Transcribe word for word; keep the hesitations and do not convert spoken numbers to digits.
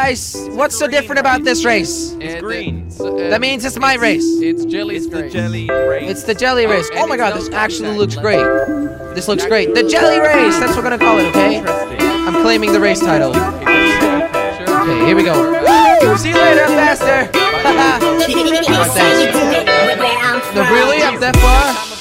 guys, what's so different about this race? It's green. Uh, That means it's my race. It's jelly's It's the race. jelly race. It's the jelly race. and Oh my it's god, no this contact. actually looks great. This looks great. The jelly race. That's what we're gonna call it. Okay. Interesting. I'm claiming the race title. Sure. Okay, here we go. Woo! See you later, faster. No, really? Up that far?